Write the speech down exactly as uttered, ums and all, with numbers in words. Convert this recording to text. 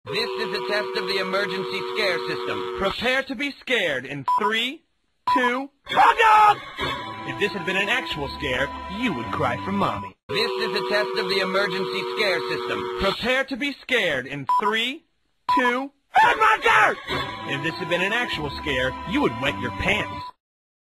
This is a test of the emergency scare system. Prepare to be scared in three, two, one. If this had been an actual scare, you would cry for mommy. This is a test of the emergency scare system. Prepare to be scared in three, two, one. If this had been an actual scare, you would wet your pants.